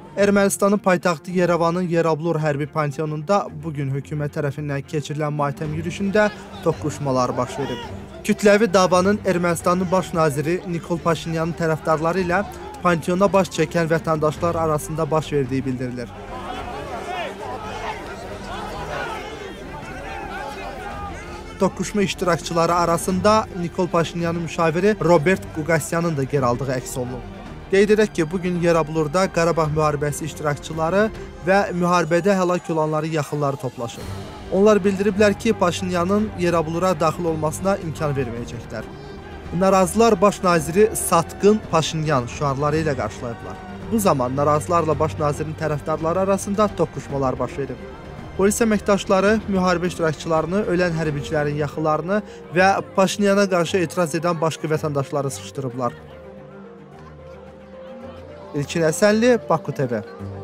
Ermənistanın paytaxtı Yerevanın Yereblur hərbi panteonunda bugün hökumət tərəfindən keçirilən matəm yürüyüşündə toqquşmalar baş verib. Kütləvi davanın Ermənistanın baş naziri Nikol Paşinyanın tərəfdarları ilə panteona baş çəkən vətəndaşlar arasında baş verdiyi bildirilir. Toqquşma iştirakçıları arasında Nikol Paşinyanın müşaviri Robert Quqasyanın da yer aldığı əks olunub. Qeyd edək ki, bugün Yereblurda Qarabağ müharibəsi iştirakçıları və müharibədə həlak olanları yaxınları toplaşıb. Onlar bildiriblər ki, Paşinyanın Yereblura daxil olmasına imkan verməyəcəklər. Narazılar baş naziri Satqın Paşinyan şüarları ilə qarşılayıblar. Bu zaman narazılarla baş nazirin tərəfdarları arasında toqquşmalar baş verib. Polis əməkdaşları müharibə iştirakçılarını, ölən hərbiçilərin yaxınlarını və Paşinyana qarşı etiraz edən başqa vətəndaşları sıxışdırıblar. İlkin Əsənli, Baku TV.